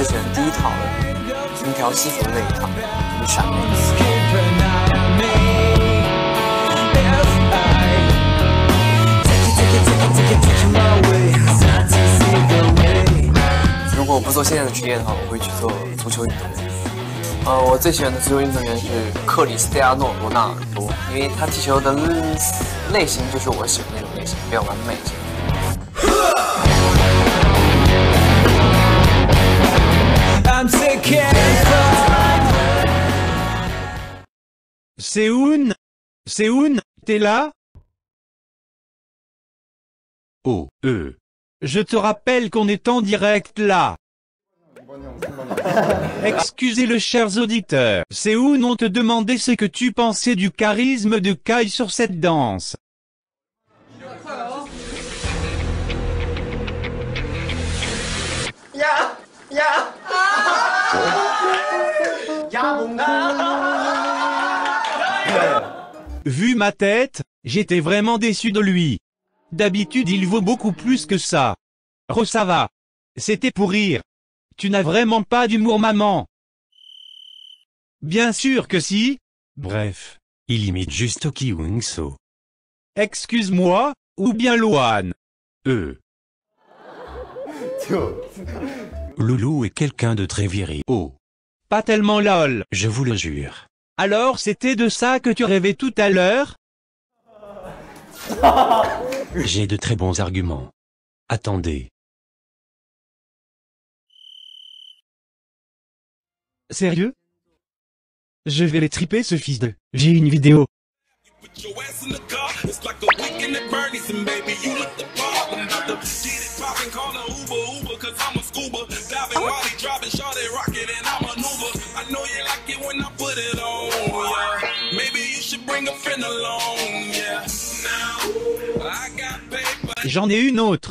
选第一套银条西服的那一套，很闪那个。如果我不做现在的职业的话，我会去做足球运动员。我最喜欢的足球运动员是克里斯蒂亚诺·罗纳尔多，因为他踢球的类型就是我喜欢那种类型，比较完美型。 Séoun, t'es là? Oh, je te rappelle qu'on est en direct là. Excusez le chers auditeurs. Séoun, on te demandait ce que tu pensais du charisme de Kai sur cette danse. Vu ma tête, j'étais vraiment déçu de lui. D'habitude il vaut beaucoup plus que ça. Oh ça va. C'était pour rire. Tu n'as vraiment pas d'humour maman. Bien sûr que si. Bref, il imite juste Ki Wung-so. Excuse-moi, ou bien Loan. Loulou est quelqu'un de très viril. Oh. Pas tellement lol, je vous le jure. Alors c'était de ça que tu rêvais tout à l'heure? J'ai de très bons arguments. Attendez. Sérieux? Je vais les triper ce fils de... J'ai une vidéo. J'en ai une autre.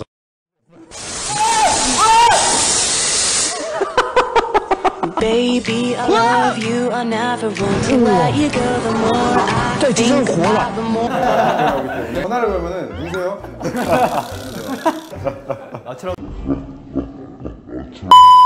Baby, I love you. I never want to let you go. The more I think about the more. 전화를 걸면은 누구세요?